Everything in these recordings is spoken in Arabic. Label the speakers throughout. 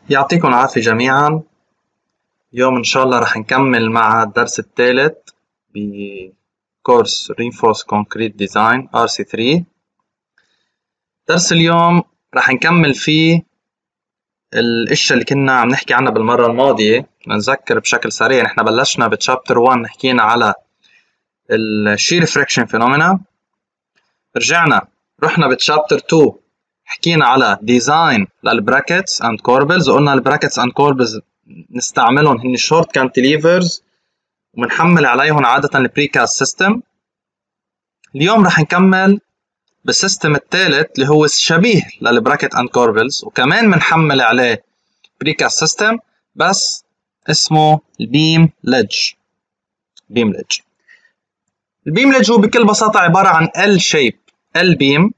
Speaker 1: يعطيكم العافية جميعا. اليوم إن شاء الله رح نكمل مع الدرس الثالث بكورس Reinforced Concrete Design RC3. درس اليوم رح نكمل فيه الاشياء اللي كنا عم نحكي عنها بالمرة الماضية. نذكر بشكل سريع، نحن بلشنا بتشابتر 1 حكينا على الشير فريكشن فينومينا، رجعنا رحنا بتشابتر 2 حكينا على ديزاين للبراكتس اند كوربلز، وقلنا البراكتس اند كوربلز نستعملهم هن شورت كانتليفرز وبنحمل عليهم عادة البريكاست سيستم. اليوم رح نكمل بالسيستم الثالث اللي هو شبيه للبراكت اند كوربلز، وكمان بنحمل عليه بريكاست سيستم بس اسمه البيم ليدج. البيم ليدج هو بكل بساطة عبارة عن ال شيب، ال بيم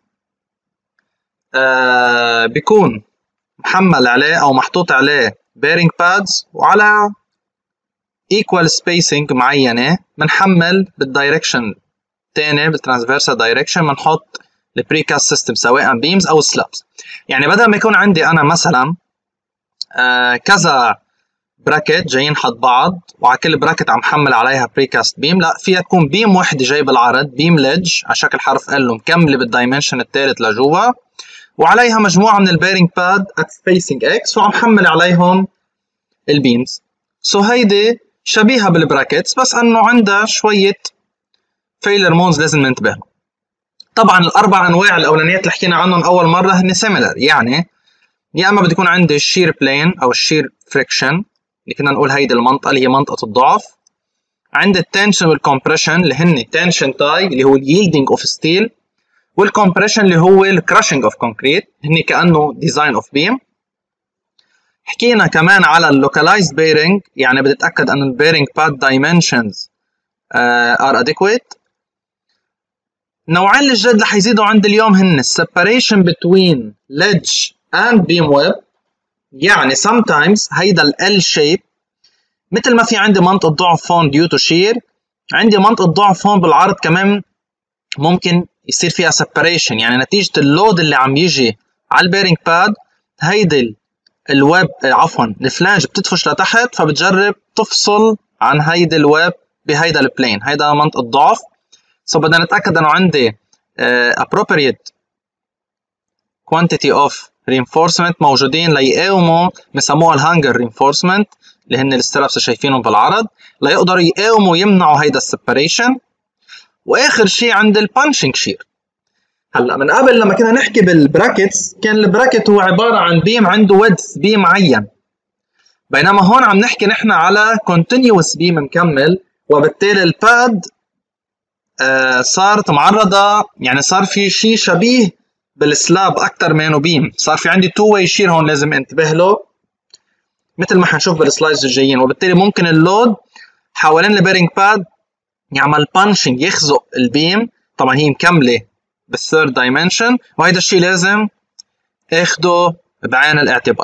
Speaker 1: بيكون محمل عليه او محطوط عليه بيرنج بادز، وعلى equal spacing معينة بنحمل بالدايركشن الثاني بالترانسفيرسال دايركشن، بنحط البريكاست سيستم سواء بيمز او سلابس. يعني بدل ما يكون عندي انا مثلا كذا براكت جايين حد بعض وعلى كل براكت عم حمل عليها بريكاست بيم، لا، فيها تكون بيم وحده جاي بالعرض، بيم ليدج على شكل حرف ال مكمله بالدايمنشن الثالث لجوا، وعليها مجموعه من البيرنج باد ات سبيسنج اكس وعم حمل عليهم البيمز. سو هيدي شبيهه بالبراكتس بس انه عندها شويه فيلر مونز لازم ننتبه لهم. طبعا الاربع انواع الاولانيات اللي حكينا عنهم اول مره هن سيميلر، يعني يا اما بده يكون عندي الشير بلين او الشير فريكشن اللي كنا نقول هيدي المنطقه اللي هي منطقه الضعف، عند التنشن والكمبريشن اللي هن تنشن تاي اللي هو اليلدينج اوف ستيل، والكمبريشن اللي هو الكراشنج اوف كونكريت هن كانه ديزاين اوف بيم. حكينا كمان على اللوكالايزد بيرنج، يعني بدي اتاكد ان البيرنج باد دايمنشنز ار اديكويت. نوعين الجديد اللي حيزيدوا عند اليوم هن السيباريشن بتوين ليدج اند بيم ويب، يعني sometimes هيدا ال shape مثل ما في عندي منطقة ضعف هون due to shear، عندي منطقة ضعف هون بالعرض كمان ممكن يصير فيها separation، يعني نتيجة اللود اللي عم يجي على البيرنج باد هيدي الويب عفوا الفلانج بتدفش لتحت، فبتجرب تفصل عن هيدي الويب بهيدا البلين، هيدا منطقة ضعف. سو بدنا نتأكد انه عندي appropriate quantity of reinforcement موجودين ليقاوموا، بسموها الهانجر reinforcement اللي هن السترابس اللي شايفينهم بالعرض، ليقدروا يقاوموا يمنعوا هيدا السيباريشن. واخر شيء عند البانشنج شير. هلا من قبل لما كنا نحكي بالبراكتس كان البراكت هو عباره عن بيم عنده ويدث بيم معين، بينما هون عم نحكي نحن على continuous بيم مكمل، وبالتالي الباد صارت معرضه، يعني صار في شيء شبيه بالسلاب اكثر منه بيم، صار في عندي تو واي شير هون لازم انتبه له مثل ما حنشوف بالسلايدز الجايين، وبالتالي ممكن اللود حوالين البيرنج باد يعمل بانشنج يخزق البيم، طبعا هي مكمله بالثيرد دايمنشن، وهيدا الشيء لازم اخده بعين الاعتبار.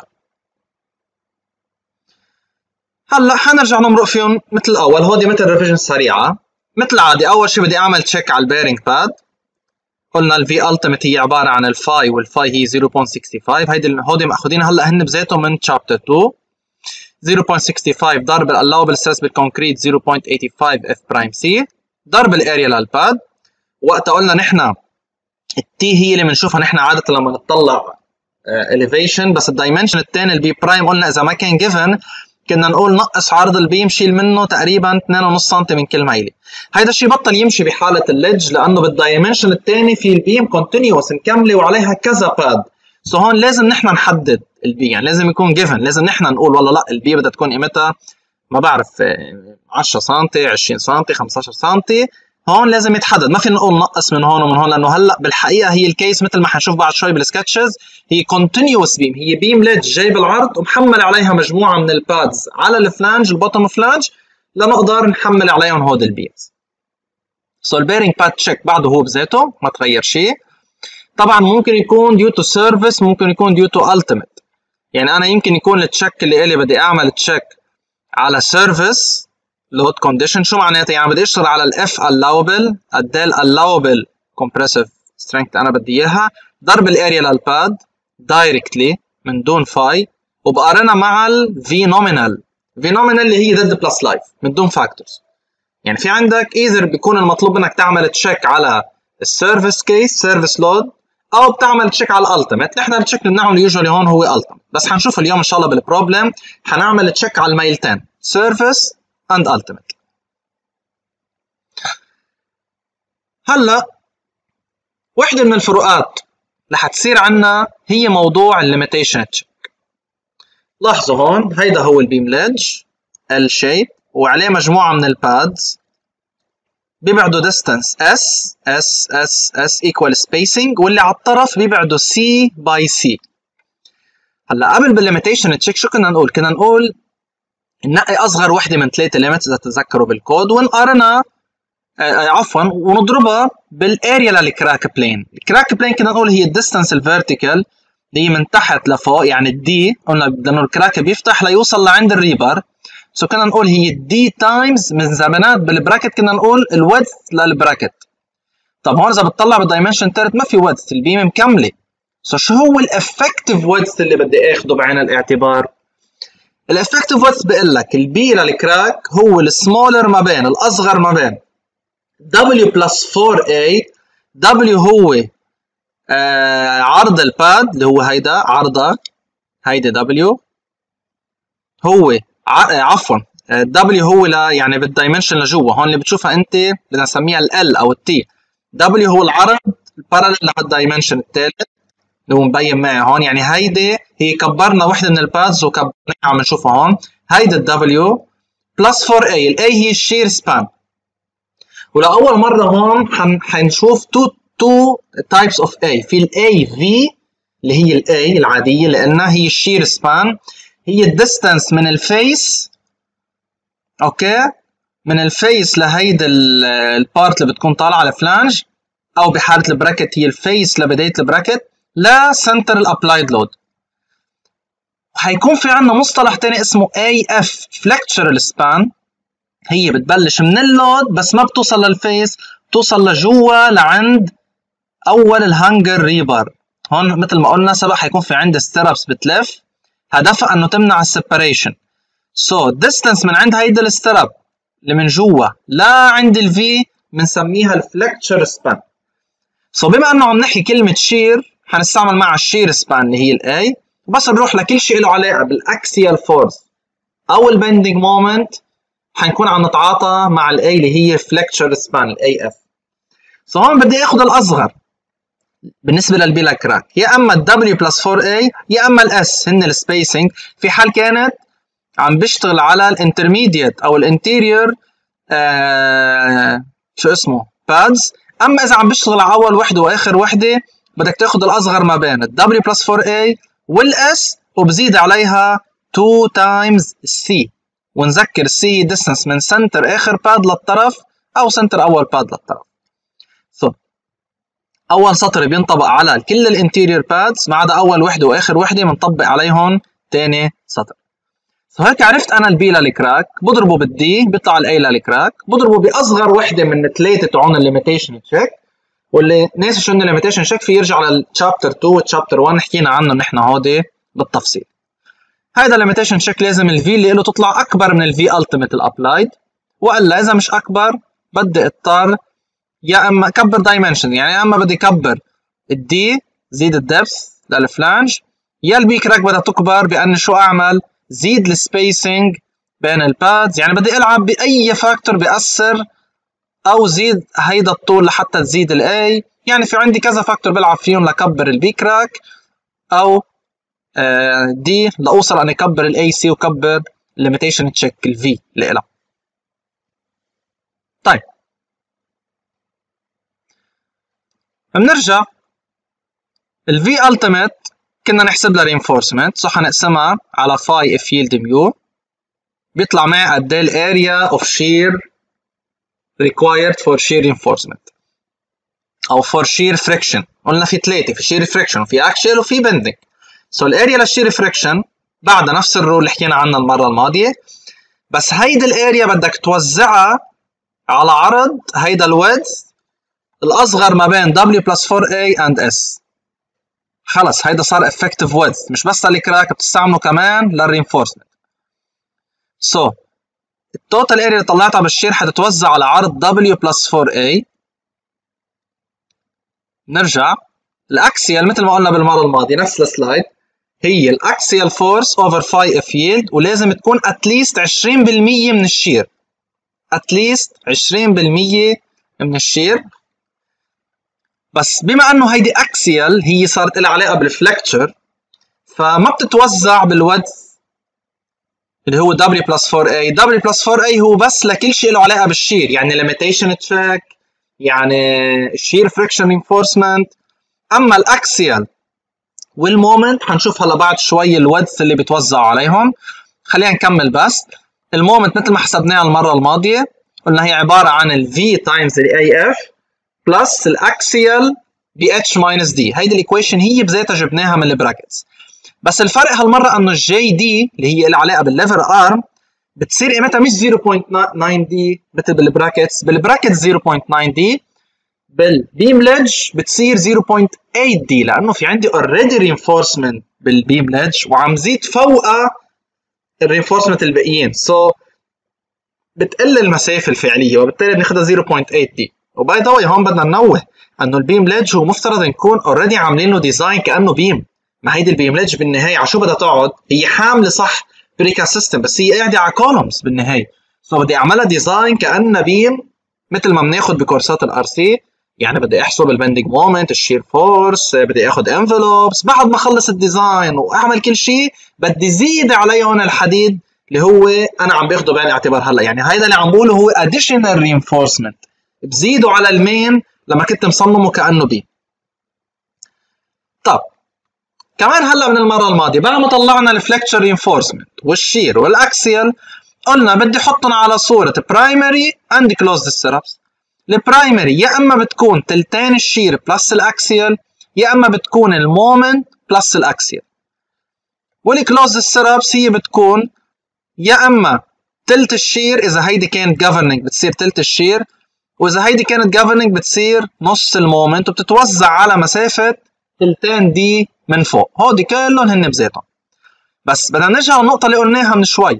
Speaker 1: هلا حنرجع نمرق فيهم مثل الاول، هودي مثل ريفيجن سريعه مثل عادي. اول شيء بدي اعمل تشيك على البيرنج باد، قلنا الفي التيميت هي عباره عن الفاي، والفاي هي 0.65، هودي ماخذينها هلا هن بذاتهم من تشابتر 2. 0.65 ضرب الالاوبل ستريس بالكونكريت 0.85 اف برايم سي ضرب الاريا للباد. وقتها قلنا نحن التي هي اللي بنشوفها نحن عاده لما نطلع elevation، بس الدايمنشن الثاني البي برايم قلنا اذا ما كان جيفن كنا نقول نقص عرض البيم شيل منه تقريبا 2.5 سم من كل ميله. هيدا الشيء بطل يمشي بحاله الليدج لانه بالدايمنشن الثاني في البيم كونتينيوس مكمله وعليها كذا باد. سو هون لازم نحن نحدد البي، يعني لازم يكون جيفن، لازم نحن نقول والله لا البي بدها تكون قيمتها ما بعرف 10 سم 20 سم 15 سم، هون لازم يتحدد، ما فينا نقول نقص من هون ومن هون، لانه هلا بالحقيقه هي الكيس مثل ما حنشوف بعد شوي بالسكتشز هي كونتينيوس بيم، هي بيم ليدج جاي بالعرض ومحمل عليها مجموعه من البادز على الفلانج البوتوم فلانج لنقدر نحمل عليهم هود البيمز. سو البيرنج باد تشيك بعده هو بذاته ما تغير شيء. طبعا ممكن يكون ديو تو سيرفيس، ممكن يكون ديو تو التيميت، يعني انا يمكن يكون التشيك اللي الي بدي اعمل تشيك على سيرفيس لود كونديشن. شو معناتها؟ يعني بدي اشتغل على الاف الاوبل قد ايه الاوبل كومبريسيف سترينث انا بدي اياها ضرب الاريا للباد دايركتلي من دون فاي، وبقارنها مع ال V nominal. V nominal اللي هي ضد بلس لايف من دون فاكتورز. يعني في عندك ايذر بيكون المطلوب منك تعمل تشيك على السيرفيس كيس سيرفيس لود، او بتعمل تشيك على الالتيميت. نحن التشيك اللي بنعمله يوجوالي هون هو التيميت، بس حنشوف اليوم ان شاء الله بالبروبلم حنعمل تشيك على الميلتين سيرفيس اند التيميت. هلا وحده من الفروقات اللي حتصير عندنا هي موضوع الليميتيشن تشيك. لاحظوا هون هيدا هو البيم ليدج ال شيب وعليه مجموعه من البادز بيبعدوا distance S equal spacing، واللي على الطرف بيبعدوا C by C. هلا قبل بالليميتيشن تشيك شو كنا نقول؟ كنا نقول ننقي اصغر وحده من 3 ليميتس اذا تتذكروا بالكود، ونقارنها عفوا ونضربها بالاريا للكراك بلين. الكراك بلين كنا نقول هي الديستانس الفيرتيكال اللي هي من تحت لفوق، يعني الدي قلنا بدنا الكراك بيفتح ليوصل لعند الريبر، سو كنا نقول هي الدي تايمز من زمانات بالبراكت كنا نقول الويدث للبراكت. طب هون اذا بتطلع بالدايمنشن تالت ما في ويدث، البيم مكمله. سو شو هو الافكتيف ويدث اللي بدي اخده بعين الاعتبار؟ الافكتيف ويدث بقول لك البي للكراك هو السمولر ما بين الاصغر ما بين W plus 4A. W هو عرض الباد اللي هو هيدا عرضه، هيدا W هو عفوا W هو يعني بالدايمنشن لجوا، هون اللي بتشوفها انت بدنا نسميها ال او التي. W هو العرض البارالل للدايمنشن الثالث اللي هو مبين معي هون، يعني هيدي هي كبرنا وحده من البادز وكبرناها عم نشوفها هون. هيدا W بلس 4A، ال A هي الشير سبان. ولأول مرة هون حنشوف two types of A. في ال AV اللي هي ال A العادية لأنها هي الشير سبان، هي الديستانس من الفيس اوكي من الفيس لهيدا البارت اللي بتكون طالعة الفلانج، أو بحالة البراكت هي الفيس لبداية البراكت لسنتر الابلايد لود. حيكون في عندنا مصطلح تاني اسمه AF Flexural Span، هي بتبلش من اللود بس ما بتوصل للفيس، بتوصل لجوا لعند اول الهانجر ريبر. هون مثل ما قلنا سبق حيكون في عند ستيربس بتلف، هدفها انه تمنع السيبريشن. سو ديستانس من عند هيدا الستيرب اللي من جوا لا عند الفي بنسميها الفلكتشر سبان. سو بما انه عم نحكي كلمه شير حنستعمل معها الشير سبان اللي هي الاي، بس نروح لكل شيء له علاقه بالاكسيال فورس او البندنج مومنت حنكون عم نتعاطى مع الاي اللي هي فلكتشر سبان الاي اف. سو هون بدي اخذ الاصغر بالنسبه للبيلا كراك، يا اما الدبليو بلس 4 اي يا اما الاس، هن السبيسنج في حال كانت عم بشتغل على الانترميديت او الانتيريور شو اسمه بادز. اما اذا عم بشتغل على اول وحده واخر وحده بدك تاخذ الاصغر ما بين الدبليو بلس 4 اي والاس وبزيد عليها 2 تايمز السي. ونذكر السي ديستانس من سنتر اخر باد للطرف او سنتر اول باد للطرف. سو اول سطر بينطبق على كل الانتيريور بادز ما عدا اول وحده واخر وحده بنطبق عليهم ثاني سطر. سو هيك عرفت انا البي للكراك بضربه بالدي بيطلع الاي للكراك، بضربه باصغر وحده من ثلاثه تاعون الليميتيشن تشيك، واللي ناسي شو الليميتيشن تشيك في يرجع للتشابتر 2 والتشابتر 1 حكينا عنه نحن هودي بالتفصيل. هيدا الليميتيشن تشيك لازم الفي اللي له تطلع اكبر من الفي التيميت الابلايد، والا اذا مش اكبر بدي اضطر يا اما كبر دايمنشن، يعني يا اما بدي كبر الدي زيد الدبث للفلانج، يا البي كراك بدها تكبر بان شو اعمل زيد السبيسنج بين البادز، يعني بدي العب باي فاكتور بيأثر او زيد هيدا الطول لحتى تزيد الاي، يعني في عندي كذا فاكتور بلعب فيهم لكبر البي كراك او دي لاوصل ان اكبر الاي سي وكبر الليميتيشن تشيك الفي اللي لها. طيب بنرجع الفي التيميت كنا نحسب لها رينفورسمنت، صح نقسمها على فاي اف يلد ميو بيطلع معي قد ايه الاريا اوف شير required for shear reinforcement او for shear friction. قلنا في ثلاثه، في shear friction وفي axial وفي bending. سو الاريا للشير فريكشن بعدها نفس الرول اللي حكينا عنها المره الماضيه، بس هيدا الاريا بدك توزعها على عرض هيدا الويدث الاصغر ما بين W plus 4A and S. خلص هيدا صار effective width، مش بس للكراك بتستعمله كمان للرينفورسمنت. سو التوتال اريا اللي طلعتها بالشير حتتوزع على عرض W plus 4A. نرجع الاكسيال مثل ما قلنا بالمره الماضيه نفس السلايد، هي الاكسيال فورس اوفر فاي اف ييلد، ولازم تكون اتليست 20% من الشير، اتليست 20% من الشير. بس بما انه هيدي اكسيال هي صارت لها علاقه بالفلكتشر، فما بتتوزع بالودث اللي هو W plus 4A. W plus 4A هو بس لكل شيء له علاقه بالشير، يعني limitation check، يعني shear friction reinforcement. اما الاكسيال والمومنت حنشوف هلا بعد شوي الودث اللي بتوزعوا عليهم. خلينا نكمل بس. المومنت مثل ما حسبناها المره الماضيه قلنا هي عباره عن ال V times ال AF بلس الاكسيال ب H minus D. هيدي الايكويشن هي بذاتها جبناها من البراكتس، بس الفرق هالمره انه الجي دي اللي هي لها علاقه بالليفر ارم بتصير قيمتها مش 0.9 دي مثل بالبراكتس 0.9 دي، بالبيم ليدج بتصير 0.8 دي، لانه في عندي اوريدي رينفورسمنت بالبيم ليدج وعم زيد فوقها الرينفورسمنت الباقيين، سو بتقل المسافه الفعليه وبالتالي بناخذها 0.8 دي. وباي ذا واي هون بدنا ننوه انه البيم ليدج هو مفترض نكون اوريدي عاملين له ديزاين كانه بيم. ما هيدي البيم ليدج بالنهايه على شو بدها تقعد؟ هي حامله صح بريكا سيستم بس هي قاعده على كولومز بالنهايه، سو بدي اعملها ديزاين كانها بيم مثل ما بناخذ بكورسات الار سي. يعني بدي احسب البندنج مومنت، الشير فورس، بدي اخذ انفلوبس. بعد ما اخلص الديزاين واعمل كل شيء بدي زيد عليهم الحديد اللي هو انا عم باخده بعين الاعتبار هلا. يعني هيدا اللي عم بقوله هو additional reinforcement، بزيدوا على المين لما كنت مصممه كانه بي. طب كمان هلا من المره الماضيه بعد ما طلعنا الفلكتشر رينفورسمنت والشير والاكسيال قلنا بدي احطهم على صوره برايمري اند كلوزد سترابس. البرايمري يا اما بتكون تلتين الشير بلس الاكسيال، يا اما بتكون المومنت بلس الاكسيال. والكلوزد سترابس هي بتكون يا اما تلت الشير اذا هيدي كانت governing بتصير تلت الشير، واذا هيدي كانت governing بتصير نص المومنت، وبتتوزع على مسافه تلتين دي من فوق. هودي كلهم هن بذاتهم. بس بدنا نرجع للنقطه اللي قلناها من شوي،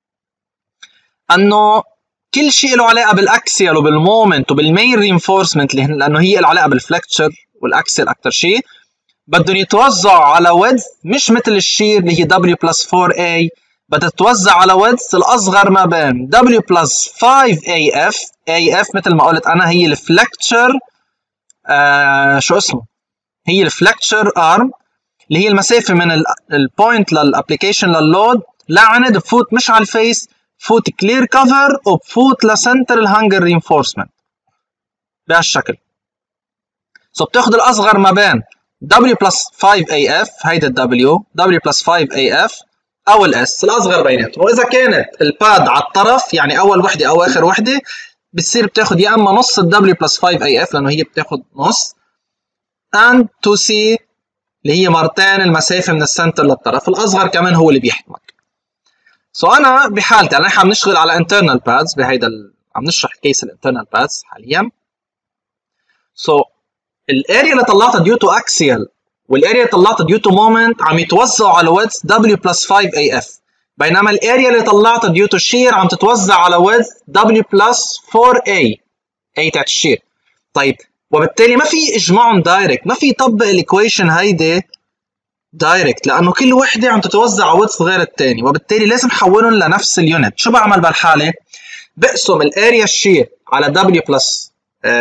Speaker 1: انه كل شيء له علاقه بالاكسيال وبالمومنت وبالمين رينفورسمنت لانه هي له علاقه بالفلكتشر والاكسيال اكثر شيء، بدهم يتوزعوا على ويدث مش مثل الشير اللي هي W plus 4A، بدها تتوزع على ويدث الاصغر ما بين W plus 5AF. AF مثل ما قلت انا هي الفلكتشر شو اسمه، هي الفلكتشر ارم اللي هي المسافه من البوينت للابلكيشن لللود لعند بفوت مش على الفيس، بفوت كلير كفر وبفوت لسنتر الهانجر رينفورسمنت بهالشكل. سو بتاخذ الاصغر ما بين W plus 5AF هيدا W plus 5AF او الاس الاصغر بيناتهم. واذا كانت الباد على الطرف يعني اول وحده او اخر وحده بتصير بتاخذ يا اما نص W plus 5AF لانه هي بتاخذ نص and 2C اللي هي مرتين المسافه من السنتر للطرف. الاصغر كمان هو اللي بيحكمك. سو انا بحالتي انا عم نشتغل على internal pads بهيدا عم نشرح كيس الانترنال pads حاليا. سو الاريا اللي طلعتها due to axial والاريا اللي طلعتها due to moment عم يتوزعوا على width W plus 5AF، بينما الاريا اللي طلعتها due to shear عم تتوزع على width W plus 4A تاعت الشير. طيب وبالتالي ما في اجمعهم دايركت، ما في يطبق الايكويشن هيدي دايركت لانه كل وحده عم تتوزع على ويدث غير الثاني، وبالتالي لازم احولهم لنفس اليونت. شو بعمل بالحاله؟ بقسم الاريا الشير على W plus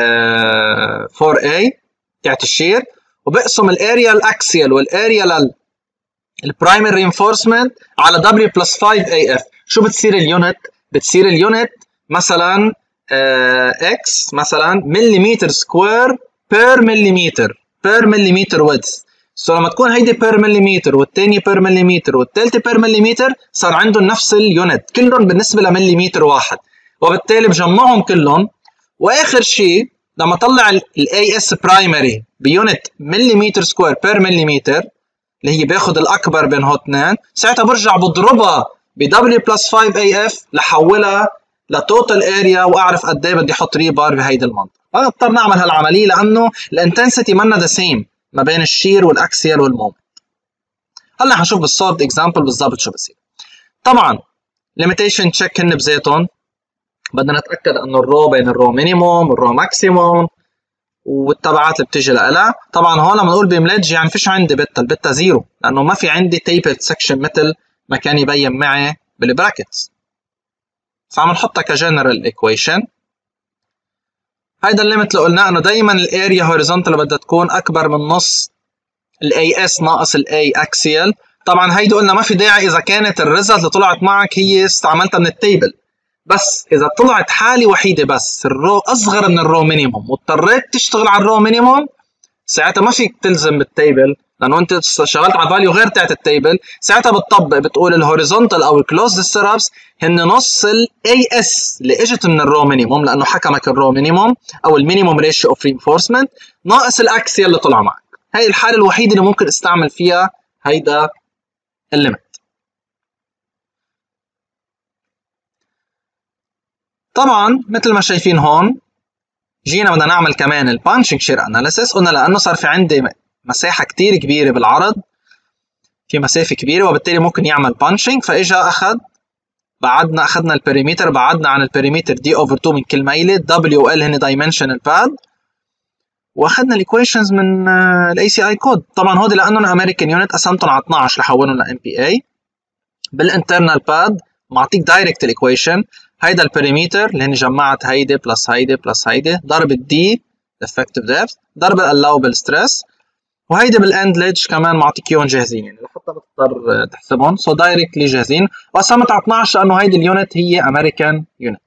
Speaker 1: 4A تاعت الشير، وبقسم الاريا الاكسيال والاريا للبرايمري رينفورسمنت على W plus 5AF. شو بتصير اليونت؟ بتصير اليونت مثلا X مثلا مليمتر سكوير بير مليمتر ويدث. سو لما تكون هيدي بير مليمتر والثانيه بير مليمتر والثالثه بير مليمتر صار عندهم نفس اليونت كلهم بالنسبه لمليمتر واحد، وبالتالي بجمعهم كلهم. واخر شيء لما اطلع الاي اس برايمري بيونت مليمتر سكوير بير مليمتر اللي هي باخذ الاكبر بين هو اثنين، ساعتها برجع بضربها ب W plus 5AF لحولها لتوتال اريا واعرف قد ايه بدي احط ريبار بهيدي المنطقه. انا اضطر نعمل هالعمليه لانه الانتنسيتي منا ذا سيم، ما بين الشير والاكسيال والمومنت. هلا حنشوف بالسولفد اكزامبل بالضبط شو بصير. طبعا ليميتيشن تشيك هن بذاتهم بدنا نتاكد انه الرو بين الرو مينيموم والرو ماكسيموم والتبعات اللي بتيجي لها. طبعا هون لما نقول بيمليدج يعني فيش عندي بيتا، البيتا زيرو لانه ما في عندي تيبل سكشن مثل ما كان يبين معي بالبراكتس، فعم نحطها كجنرال ايكويشن. هيدا الليمت اللي قلنا انه دائما الاريا هوريزونتال بدها تكون اكبر من نص الاي اس ناقص الاي اكسيال. طبعا هيدي قلنا ما في داعي اذا كانت الريزلت اللي طلعت معك هي استعملتها من التيبل، بس اذا طلعت حاله وحيده بس الرو اصغر من الرو مينيموم واضطريت تشتغل على الرو مينيموم، ساعتها ما فيك تلزم بالتيبل لانه انت اشتغلت على فاليو غير تاعت التيبل. ساعتها بتطبق بتقول الهوريزونتال او الكلوزد ستيرابس هن نص الاي اس اللي اجت من الرو مينيموم لانه حكمك الرو مينيموم او المينيموم ريشيو اوف رينفورسمنت ناقص الاكسيال اللي طلع معك. هي الحاله الوحيده اللي ممكن استعمل فيها هيدا الليمت. طبعا مثل ما شايفين هون جينا بدنا نعمل كمان البانشنج شير اناليسيس. قلنا لانه صار في عندي مساحه كتير كبيره بالعرض، في مسافه كبيره وبالتالي ممكن يعمل بانشنج، فاجا اخذنا البريمتر، بعدنا عن البريمتر دي اوفر 2 من كل ميله، دبليو ال هن دايمنشن الباد، واخذنا الايكويشنز من الاي سي اي كود. طبعا هودي لانهم امريكان يونت قسمتهم على 12 لحولهم لام بي اي. بالانترنال باد معطيك دايركت الايكويشن، هيدا البريمتر اللي هن جمعت هيدي بلس هيدي بلس هيدي ضرب الدي effective depth ضرب allowable stress، وهيدي بالاند ليدج كمان معطيك اياهم جاهزين يعني لحتى ما تضطر تحسبهم، سو دايركتلي جاهزين. وقسمت على 12 لانه هيدي اليونت هي امريكان يونت.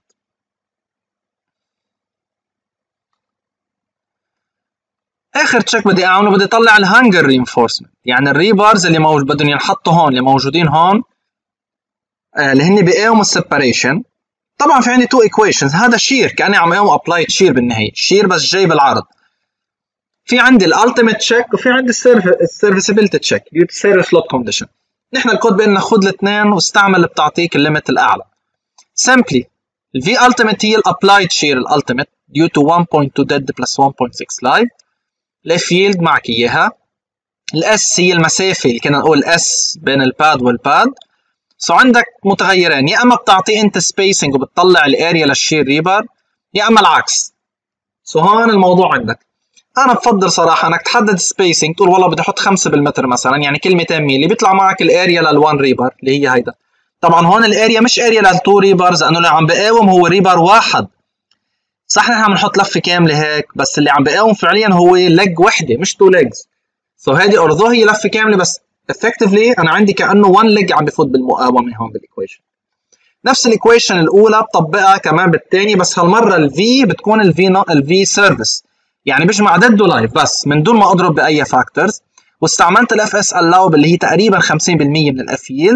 Speaker 1: اخر تشيك بدي اعمله بدي اطلع الهانجر رينفورسمنت، يعني الريبارز اللي بدهم ينحطوا هون اللي موجودين هون اللي هن بيقاوموا السيباريشن. طبعا في عندي تو ايكويشنز، هذا شير كاني عم اقاوم ابلايد شير بالنهايه، شير بس جاي بالعرض. في عندي الالتيميت تشيك وفي عندي السيرفيسابيلتي تشيك due to serious load condition. نحن الكود بيقول لنا خذ الاثنين واستعمل اللي بتعطيك الليمت الاعلى. simply الفي ultimate هي الابلايد شير الالتيميت due to 1.2 dead plus 1.6 live. الاف ييلد معك اياها. الاس هي المسافه اللي كنا نقول اس بين الباد والباد. سو عندك متغيرين، يا اما بتعطيه انت سبيسنج وبتطلع الاريا للشير ريبر، يا اما العكس. سو هون الموضوع عندك. انا بفضل صراحه انك تحدد سبيسنج، تقول والله بدي احط 5 بالمتر مثلا، يعني كل 200 مللي بيطلع معك الاريا لل1 ريبر اللي هي هيدا. طبعا هون الاريا مش اريا لل2 ريبرز لانه اللي عم بقاوم هو ريبر واحد. صح نحن عم نحط لفه كامله هيك، بس اللي عم بقاوم فعليا هو ليج وحده مش 2 ليجز. سو هيدي اورذو هي لفه كامله بس effectively انا عندي كانه 1 ليج عم بفوت بالمقاومه هون بالايكويشن. نفس الايكويشن الاولى بطبقها كمان بالثاني، بس هالمره الفي بتكون الفي سيرفيس، يعني بجمع ضده لايف بس من دون ما اضرب باي فاكتورز، واستعملت الاف اس الاوبل اللي هي تقريبا 50% من الاف ييلد،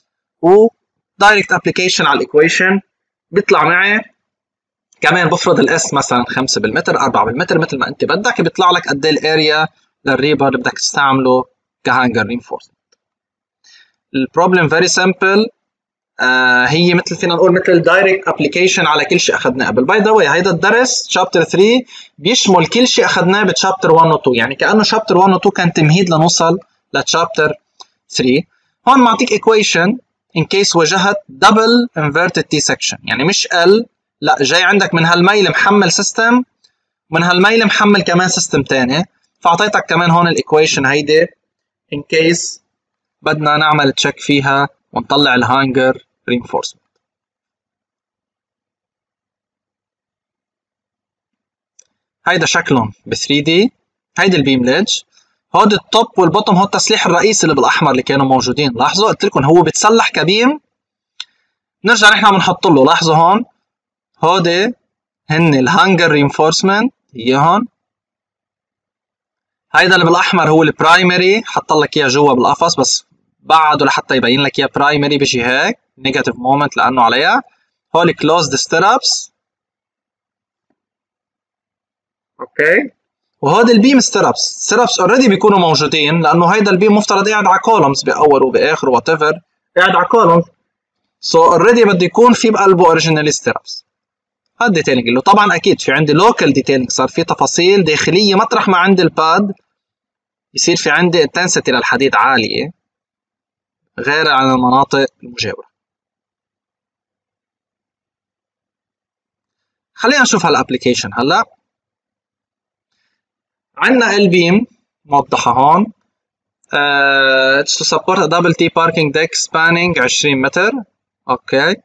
Speaker 1: ودايركت ابلكيشن على الايكويشن بيطلع معي كمان بفرض الاس مثلا 5 بالمتر 4 بالمتر مثل ما انت بدك، بيطلع لك قد ايه الاريا للريبر اللي بدك تستعمله كهانجر رينفورسمنت. البروبلم فيري سمبل، هي مثل فينا نقول مثل دايركت ابلكيشن على كل شيء اخذناه قبل. باي ذا واي هيدا الدرس شابتر 3 بيشمل كل شيء اخذناه بتشابتر 1 و 2، يعني كانه شابتر 1 و 2 كان تمهيد لنوصل لتشابتر 3. هون معطيك ايكويشن ان كيس واجهت دبل انفيرتد تي سكشن، يعني مش ال، لا جاي عندك من هالميل محمل سيستم ومن هالميل محمل كمان سيستم ثاني، فاعطيتك كمان هون الايكويشن هيدي ان كيس بدنا نعمل تشيك فيها ونطلع الهانجر reinforcement. هيدا شكلهم ب 3D. هيدي البيم ليدج، هود التوب والبوتوم، هو التسليح الرئيسي اللي بالاحمر اللي كانوا موجودين. لاحظوا قلت لكم هو بتسلح كبيم، نرجع نحن بنحط له. لاحظوا هون هودي هن الهانجر رينفورسمنت هي هون. هيدا اللي بالاحمر هو البرايمري، حط لك اياه جوا بالقفص بس بعده لحتى يبين لك اياه برايمري، بيجي هيك نيجاتيف مومنت لانه عليها. هول كلوزد ستيرابس، اوكي. وهود البيم ستيرابس اوريدي بيكونوا موجودين لانه هيدا البيم مفترض قاعد على كولومز باول وباخر وات ايفر، قاعد على كولومز، سو اوريدي بده يكون في بقلبه اوريجينال ستيرابس. هاد ديتيلينج له طبعا اكيد في عندي لوكال ديتيلينج، صار في تفاصيل داخليه مطرح ما عندي الباد يصير في عندي intensity للحديد عالية غير عن المناطق المجاورة. خلينا نشوف هالابليكيشن هلا. عندنا البيم موضحة هون. It's to support a double T parking deck spanning 20 متر. اوكي،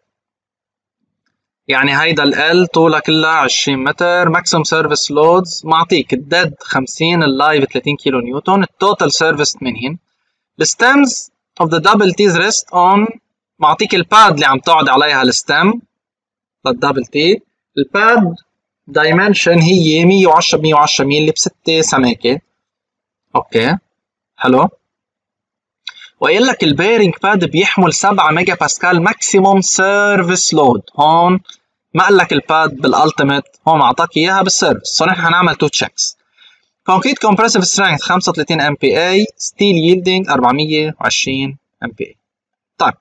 Speaker 1: يعني هيدا ال طولها كلها 20 متر. ماكسيموم سيرفيس لودز معطيك الديد 50، اللايف 30 كيلو نيوتن، التوتال سيرفيس 80. الستمز of the double T's rest on، معطيك الباد اللي عم تقعد عليها الستم للدبل تي. الباد دايمنشن هي 110 ب 110 مللي ب6 سماكه. اوكي حلو. وقايل لك البيرنج باد بيحمل 7 ميجا باسكال ماكسيموم سيرفيس لود. هون ما قال لك الباد بالالتيميت، هون اعطاك اياها بالسيرفيس. سو نحن حنعمل تو تشيكس. كونكريت كومبريسيف سترينث 35 ام بي اي، ستيل ييلدينج 420 ام بي اي. طيب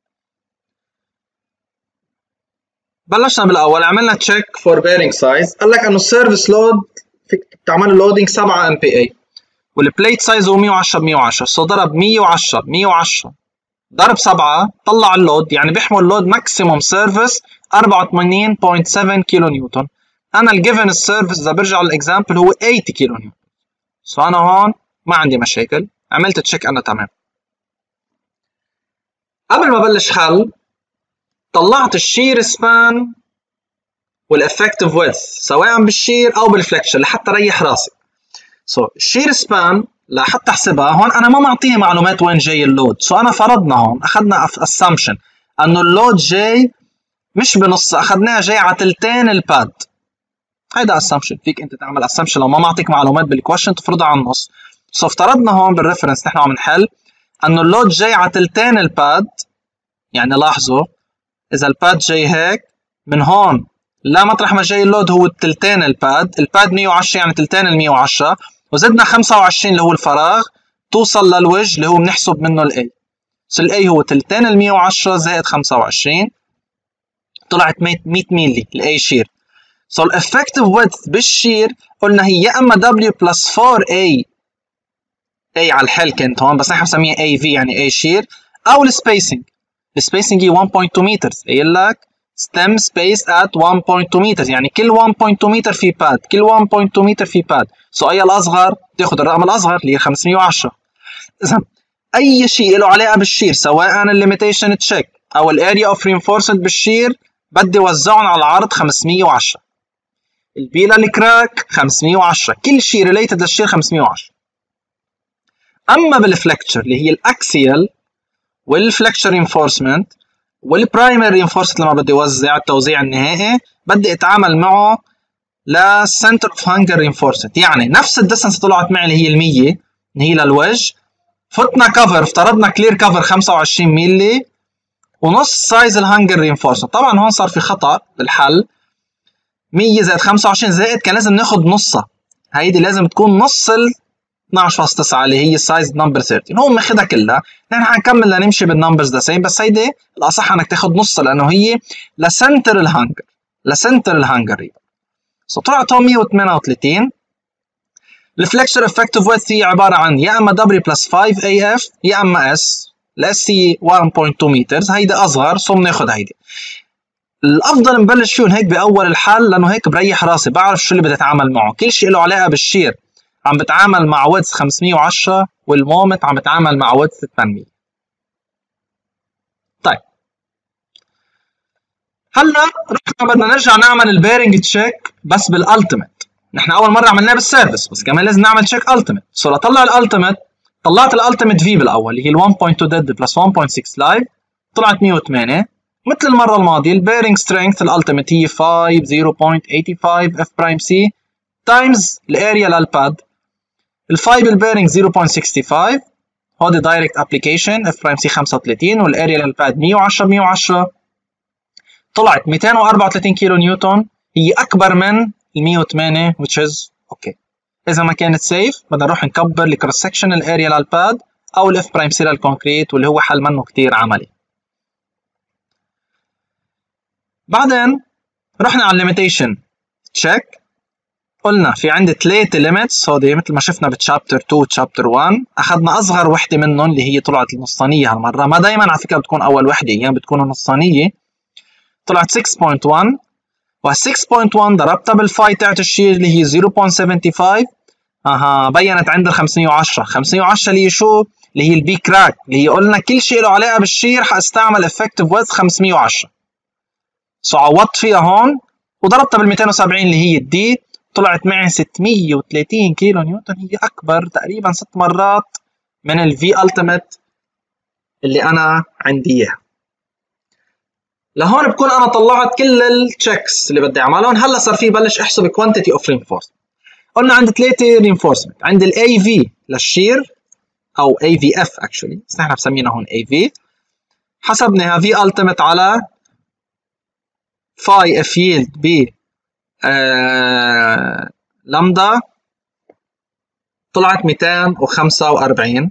Speaker 1: بلشنا بالاول، عملنا تشيك فور بيرنج سايز. قال لك انه السيرفيس لود فيك تعمل لودينج 7 ام بي اي، والبليت سايز هو 110 ب 110. سو ضرب 110 ب 110 ضرب 7 طلع اللود، يعني بيحمل لود ماكسيموم سيرفيس 84.7 كيلو نيوتن. انا الجيفن السيرفيس اذا برجع للاكزامبل هو 80 كيلو نيوتن. سو انا هون ما عندي مشاكل، عملت تشيك انا تمام. قبل ما بلش حل طلعت الشير سبان والافكتيف ويدث سواء بالشير او بالفليكشن لحتى ريح راسي. سو الشير سبان لحتى احسبها هون انا ما معطيه معلومات وين جاي اللود. سو انا فرضنا هون اخذنا اسامبشن انه اللود جاي مش بنص، اخذناها جاي على تلتين الباد. هيدا اسامبشن، فيك انت تعمل اسامبشن لو ما معطيك معلومات بالكويشن تفرضها على النص. سو افترضنا هون بالريفرنس نحن عم نحل انه اللود جاي على تلتين الباد. يعني لاحظوا اذا الباد جاي هيك من هون لا مطرح ما جاي اللود هو التلتين الباد 110 يعني تلتين ال 110، وزدنا 25 اللي هو الفراغ توصل للوجه اللي هو بنحسب منه الاي. سو الاي هو تلتين ال 110 زائد 25، طلعت 100 مللي الاي شير. سو الافكتيف ويدث بالشير قلنا هي يا اما دبليو بلس 4 اي على الحل كانت هون بس نحن بنسميها اي في يعني اي شير، او السبيسنج. السبيسنج هي 1.2 متر. قايل لك stem space at 1.2 متر، يعني كل 1.2 متر في باد، كل 1.2 متر في باد. سو اي الاصغر تاخذ الرقم الاصغر اللي هي 510. اذا اي شيء له علاقه بالشير سواء الليميتيشن تشيك او الاريا اوف رينفورسمنت بالشير بدي وزعهم على العرض 510. البيلا الكراك 510، كل شيء ريليتد للشير 510. اما بالفلكتشر اللي هي الاكسيال والفلكتشر رينفورسمنت والبرايمري رينفورسمنت لما بدي اوزع التوزيع النهائي بدي اتعامل معه للسنتر اوف هانجر رينفورسمنت. يعني نفس الديستنس طلعت معي اللي هي ال 100 اللي هي للوجه، فتنا كفر افترضنا كلير كفر 25 مللي ونص سايز الهانجر رينفورسمنت. طبعا هون صار في خطا بالحل، 100 زائد 25 زائد كان لازم ناخذ نصها، هيدي لازم تكون نص ال 12.9 اللي هي السايز نمبر 13. هو ماخذها كلها، نحن حنكمل لنمشي بالنمبرز ذا سيم، بس هيدي الاصح انك تاخذ نصها لانه هي لسنتر الهانجر، لسنتر الهانجر. سو طلعت هون 138. الفلكشر افكتيف ويدث هي عباره عن يا اما دبليو بلس 5 اي اف يا اما اس. الاس هي 1.2 متر، هيدي اصغر سو بناخذ هيدي. الافضل نبلش فيهم هيك باول الحل لانه هيك بريح راسي، بعرف شو اللي بدي اتعامل معه. كل شيء له علاقه بالشير عم بتعامل مع ويدث 510 والمومنت عم بتعامل مع ويدث 800. طيب هلا رحنا بدنا نرجع نعمل البيرنج تشيك بس بالالتيميت. نحن اول مره عملناه بالسيرفيس بس كمان لازم نعمل تشيك التيميت. سو لطلع الالتيميت طلعت الالتيميت في بالاول اللي هي ال 1.2 ديد بلس 1.6 لايف، طلعت 108. مثل المره الماضيه البيرنج سترينث الالتيميت هي 5 0.85 اف برايم سي تايمز الاريا للباد. الفاي بالبيرنج 0.65، هودي دايركت ابليكيشن اف برايم سي 35 والاريا للباد 110 110، طلعت 234 كيلو نيوتن، هي اكبر من ال 108 which is اوكي. اذا ما كانت سيف بدنا نروح نكبر الكروس سكشن الاريا للباد او الاف برايم سي للكونكريت واللي هو حل منه كثير عملي. بعدين رحنا على الليميتيشن تشيك، قلنا في عندي 3 ليميتس، هودي مثل ما شفنا بتشابتر 2 تشابتر 1. اخذنا اصغر وحده منهم اللي هي طلعت النصانيه هالمره، ما دائما على فكره بتكون اول وحده، يعني بتكون النصانيه. طلعت 6.1، وال 6.1 ضربتها بالفاي تاعت الشير اللي هي 0.75. بينت عند ال 510. 510 اللي هي شو؟ اللي هي البي كراك، اللي هي قلنا كل شيء له علاقه بالشير حاستعمل افكتيف ويدث 510. عوضت فيها هون وضربتها بال 270 اللي هي الدي، طلعت معي 630 كيلو نيوتن، هي اكبر تقريبا 6 مرات من الفي التيميت اللي انا عندي اياها. لهون بكون انا طلعت كل التشيكس اللي بدي اعملهم. هلا صار في بلش احسب كوانتيتي اوف رينفورسمنت. قلنا عندي 3 رينفورسمنت، عندي الاي في للشير او اي في اف اكشولي، بس نحن بسمينا هون اي في. حسبناها في التيميت على فاي اف ييلد ب لامدا، طلعت 245.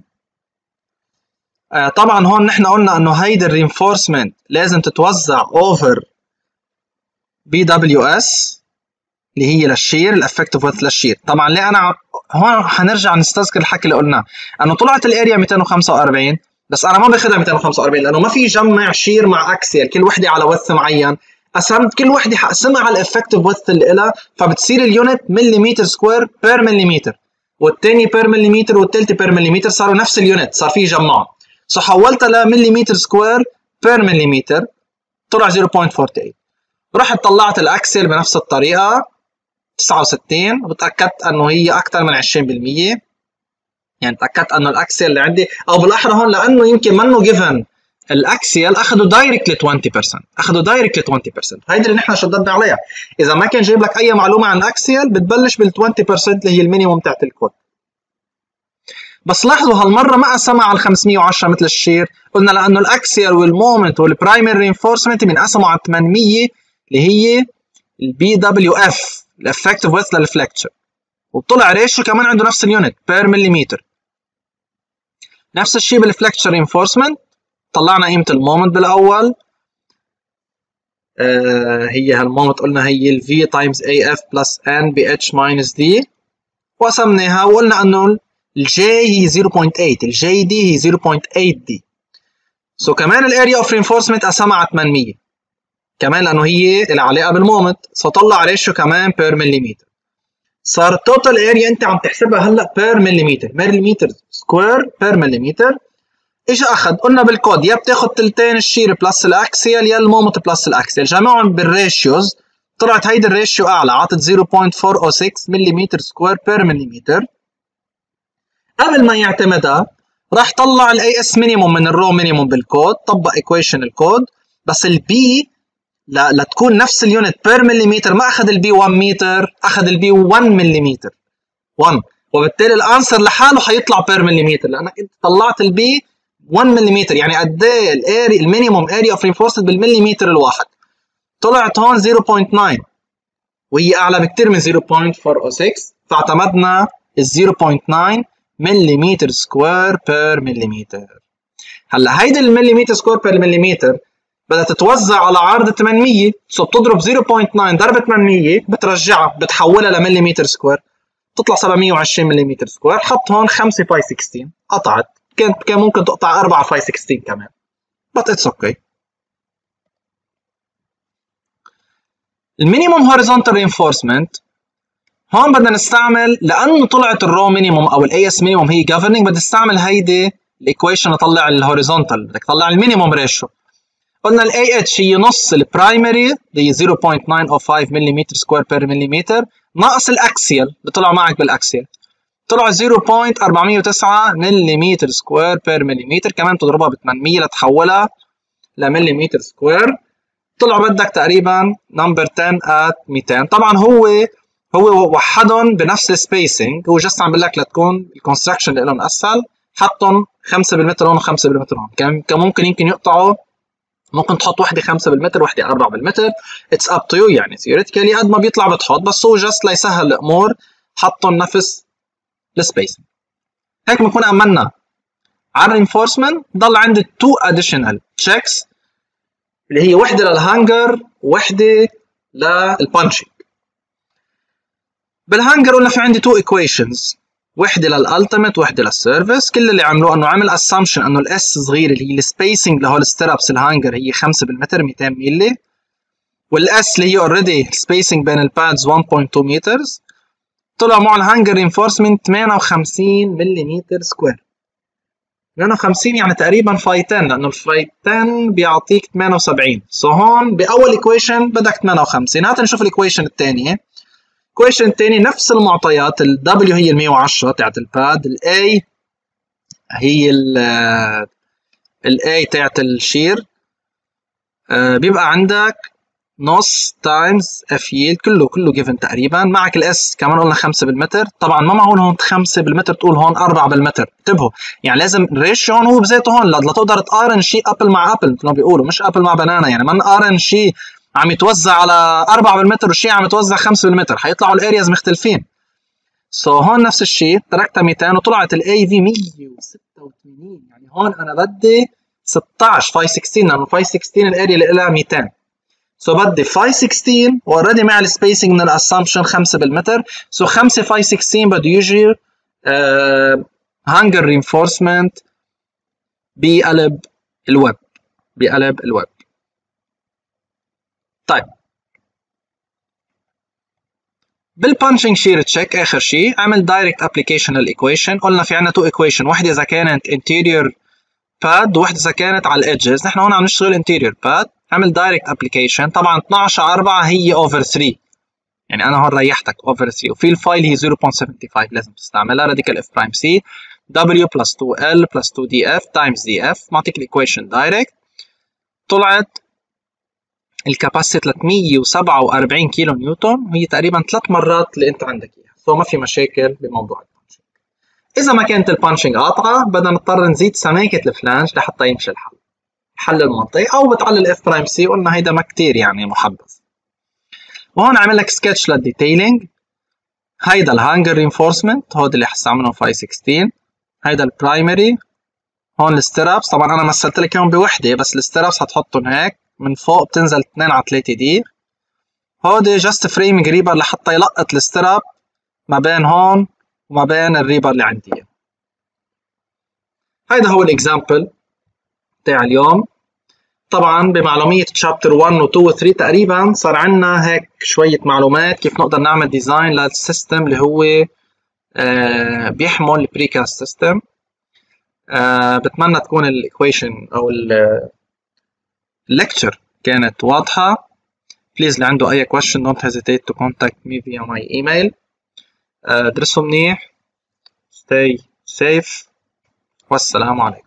Speaker 1: طبعا هون نحن قلنا انه هيدي الرينفورسمنت لازم تتوزع اوفر بي دبليو اس اللي هي للشير، الافكتيف ويدث للشير. طبعا ليه انا هون حنرجع نستذكر الحكي اللي قلناه، انه طلعت الاريا 245، بس انا ما باخذها 245 لانه ما في جمع شير مع اكسيال، كل وحده على وث معين. قسمت كل وحده حقسمها على الافكتيف ويدث اللي لها، فبتصير اليونت مليمتر سكوير بير مليمتر، والثاني بير مليمتر والثالثه بير مليمتر، صاروا نفس اليونت، صار في جمعهم. حولتها لمليمتر سكوير بير مليمتر، طلع 0.48. رحت طلعت الاكسل بنفس الطريقه 69، وتاكدت انه هي اكثر من 20%، يعني تاكدت انه الاكسل اللي عندي، او بالاحرى هون لانه يمكن منه جيفن الاكسيال اخذوا دايركتلي 20%، اخذوا دايركتلي 20%. هيدي اللي نحن شددنا عليها. اذا ما كان جايب لك اي معلومه عن الاكسيال بتبلش بال 20% اللي هي المينيموم تاعت الكود. بس لاحظوا هالمره ما قسمها على 510 مثل الشير، قلنا لانه الاكسيال والمومنت والبرايمري رينفورسمنت بينقسموا على 800 اللي هي البي دبليو اف، الافكتيف ويدث للفلكتشر، وطلع ريشيو كمان عنده نفس اليونت بير مليمتر. نفس الشيء بالفلكتشر رينفورسمنت، طلعنا قيمه المومنت بالاول، هي هالمومنت قلنا هي ال V times AF plus N ب H minus D، وقسمناها وقلنا انه الجي هي 0.8، الجي دي هي 0.8 دي. كمان الاريا اوف رينفورسمنت قسمها على 800 كمان لانه هي لها علاقه بالمومنت، طلع ريشيو كمان بير مليمتر. صار التوتال اريا انت عم تحسبها هلا بير مليمتر، مليمتر سكوير بير مليمتر. اجى اخذ قلنا بالكود يا بتاخذ تلتين الشير بلس الاكسيال يا المومنت بلس الاكسيال، جمعهم بالريشيوز، طلعت هيدي الريشيو اعلى، عطت 0.406 مليمتر سكوير بير مليمتر. قبل ما يعتمدها راح طلع الاي اس مينيموم من الرو مينيموم بالكود، طبق ايكويشن الكود، بس البي لتكون نفس اليونت بير مليمتر ما اخذ البي 1 متر، اخذ البي 1 مليمتر 1، وبالتالي الانسر لحاله حيطلع بير مليمتر لانك انت طلعت البي 1 مليمتر، يعني قد ايه الاري المينيموم اريا اوف رينفورسمنت بالمليمتر الواحد. طلعت هون 0.9 وهي اعلى بكثير من 0.406، فاعتمدنا ال 0.9 مليمتر سكوير بير مليمتر. هلا هيدي المليمتر سكوير بير مليمتر بدها تتوزع على عرض 800، بتضرب 0.9 ضرب 800 بترجعها بتحولها لمليمتر سكوير، تطلع 720 مليمتر سكوير. حط هون 5 باي 16، قطعت، كان ممكن تقطع 4 باي 16 كمان، but it's okay. المينيموم هوريزونتال رينفورسمنت هون بدنا نستعمل، لانه طلعت الرو مينيموم او الاي اس مينيموم هي governing، بدي استعمل هيدي الايكويشن اطلع الهوريزونتال، بدك تطلع المينيموم ريشيو. قلنا الاي اتش هي نص البرايمري اللي هي 0.905 ملم سكوير بير مليمتر ناقص الاكسيال اللي طلع معك بالاكسيال، طلع 0.409 ملم سكوير بير مليمتر، كمان تضربها ب 800 لتحولها لمليمتر سكوير، طلع بدك تقريبا نمبر 10 at 200. طبعا هو وحدهم بنفس السبيسنج، هو جست عم بقول لك لتكون الكونستراكشن لهم اسهل، حطهم 5 بالمتر هون و5 بالمتر هون، كان ممكن يمكن يقطعوا، ممكن تحط وحده 5 بالمتر وحده 4 بالمتر، اتس اب تو يو، يعني ثيوريتيكالي قد ما بيطلع بتحط، بس هو جست ليسهل الامور حطهم نفس السبيسنج. هيك بنكون امنا على الرينفورسمنت. ضل عندي 2 اديشنال تشيكس اللي هي وحده للهانجر ووحده للبانشنج. بالهانجر قلنا في عندي تو equations، وحده للالتيميت وحده للسيرفيس. كل اللي عملوه انه عمل assumption انه الاس صغيره اللي هي السبيسنج لهول السترابس الهانجر هي 5 بالمتر 200 ملي، والاس اللي هي اوريدي سبيسنج بين البادز 1.2 متر. طلع معه الهانجر رينفورسمنت 58 ملم سكوير. 58 يعني تقريبا فايتين، لانه الفايتين بيعطيك 78. سو هون باول ايكويشن بدك 58. هات نشوف الايكويشن الثانيه. الايكويشن الثانيه نفس المعطيات، ال W هي ال 110 تاعت الباد، ال A هي ال A تاعت الشير. بيبقى عندك نص تايمز اف ييلد، كله جيفن تقريبا. معك الاس كمان قلنا 5 بالمتر. طبعا ما معقول هون 5 بالمتر تقول هون 4 بالمتر، انتبهوا يعني لازم الريشيو هون هو بذاته هون لتقدر تقارن شيء ابل مع ابل مثل ما بيقولوا، مش ابل مع بنانا. يعني ما نقارن شيء عم يتوزع على 4 بالمتر وشيء عم يتوزع 5 بالمتر، حيطلعوا الارياز مختلفين. سو هون نفس الشيء، تركتها 200 وطلعت الاي في 186. يعني هون انا بدي 16 516، لانه 516 الاريا اللي لها 200. سو بدي 516 واوريدي مع السبيسنج من الاسامبشن 5 بالمتر. سو 5 516 بده يجي هانجر رينفورسمنت بقلب الويب، بقلب الويب. طيب بالبانشنج شير تشيك اخر شيء عمل دايركت ابلكيشن للايكويشن. قلنا في عندنا تو ايكويشن، وحده اذا كانت انتيريور باد وواحده اذا كانت على الايدجز. نحن هون عم نشتغل انتيريور باد. عمل دايركت ابلكيشن. طبعا 12 على 4 هي اوفر 3، يعني انا هون ريحتك اوفر 3. وفي الفايل هي 0.75 لازم تستعملها. راديكال اف برايم سي W بلس 2L بلس 2DF تايمز DF، معطيك الايكويشن دايركت. طلعت الكاباسيتي 347 كيلو نيوتن، وهي تقريبا 3 مرات اللي انت عندك اياها. سو ما في مشاكل بموضوع البانشنج. اذا ما كانت البانشنج قاطعه بدنا نضطر نزيد سماكه الفلانج لحتى يمشي الحل المنطقي، او بتعلي الاف برايم سي. قلنا هيدا ما كتير يعني محبذ. وهون عامل لك سكتش للديتيلينج. هيدا الهانجر رينفورسمنت، هود اللي حستعملهم 516. هيدا البرايمري. هون السترابس، طبعا انا مثلت لك اياهم بوحده، بس السترابس هتحطهم هيك من فوق بتنزل 2 على 3 دي. هودي جاست فريمنج ريبر لحتى يلقط الستراب ما بين هون وما بين الريبر اللي عندي. هيدا هو الاكزامبل تاع اليوم. طبعا بمعلومية تشابتر 1 و 2 و 3 تقريبا صار عندنا هيك شوية معلومات كيف نقدر نعمل ديزاين للسيستم اللي هو بيحمل البريكاست سيستم. بتمنى تكون الايكويشن او الليكتشر كانت واضحة. Please اللي عنده أي question don't hesitate to contact me via my email. ادرسوا منيح. Stay safe. والسلام عليكم.